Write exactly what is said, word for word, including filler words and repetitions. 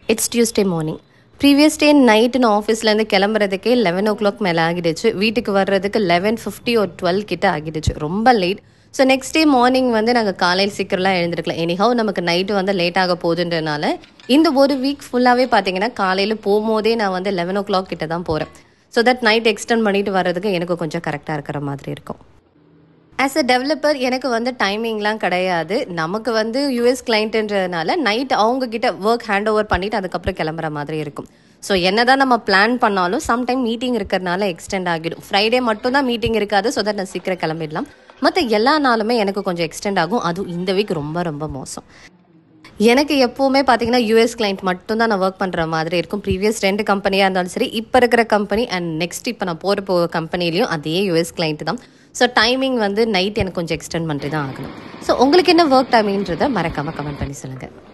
It's Tuesday morning. Previous day night in ஆஃபீஸ்லேருந்து கிளம்புறதுக்கே eleven ஓ clock மேலே ஆகிடுச்சு. வீட்டுக்கு வர்றதுக்கு லெவன் ஃபிஃப்டி ஒரு டுவெல் கிட்ட ஆகிடுச்சு. ரொம்ப late. So next day morning வந்து நாங்கள் காலையில் சீக்கிரம்லாம் எழுந்திருக்கலாம். எனிஹவ் நமக்கு நைட்டு வந்து லேட் ஆக போகுதுன்றனால இந்த ஒரு வீக் ஃபுல்லாகவே பார்த்தீங்கன்னா காலையில் போகும்போதே நான் வந்து லெவன் ஓ கிளாக் கிட்ட தான் போகிறேன். ஸோ தட் நைட் எக்ஸ்டெண்ட் பண்ணிட்டு வர்றதுக்கு எனக்கு கொஞ்சம் கரெக்டாக இருக்கிற மாதிரி இருக்கும். ஆஸ் அ டெவலப்பர் எனக்கு வந்து டைமிங்லாம் கிடையாது. நமக்கு வந்து யூஎஸ் கிளைண்ட்டுன்றதுனால நைட் அவங்கக்கிட்ட ஒர்க் ஹேண்ட் ஓவர் பண்ணிவிட்டு அதுக்கப்புறம் கிளம்புற மாதிரி இருக்கும். ஸோ என்ன தான் நம்ம பிளான் பண்ணாலும் சம்டைம் மீட்டிங் இருக்கிறதுனால எக்ஸ்டெண்ட் ஆகிடும். ஃப்ரைடே மட்டும் தான் மீட்டிங் இருக்காது. ஸோ தட் நான் சீக்கிரம் கிளம்பிடலாம். மற்ற எல்லா நாளுமே எனக்கு கொஞ்சம் எக்ஸ்டெண்ட் ஆகும். அதுவும் இந்த வீக் ரொம்ப ரொம்ப மோசம். எனக்கு எப்போவுமே பார்த்தீங்கன்னா யூஎஸ் கிளைண்ட் மட்டும்தான் நான் ஒர்க் பண்ணுற மாதிரி இருக்கும். ப்ரீவியஸ் ரெண்டு கம்பெனியாக இருந்தாலும் சரி, இப்போ இருக்கிற கம்பெனி அண்ட் நெக்ஸ்ட் இப்போ நான் போகிற போ கம்பெனிலையும் அதே யூஎஸ் கிளைண்ட் தான். ஸோ டைமிங் வந்து நைட் எனக்கு கொஞ்சம் எக்ஸ்டெண்ட் பண்ணிட்டு தான் ஆகணும். ஸோ உங்களுக்கு என்ன ஒர்க் டைமிங்ன்றதை மறக்காமல் கமெண்ட் பண்ணி சொல்லுங்கள்.